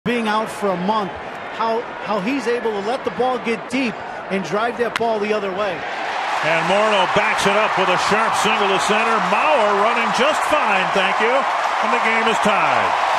being out for a month, how he's able to let the ball get deep and drive that ball the other way. And Morneau backs it up with a sharp single to center. Mauer running just fine, thank you. And the game is tied.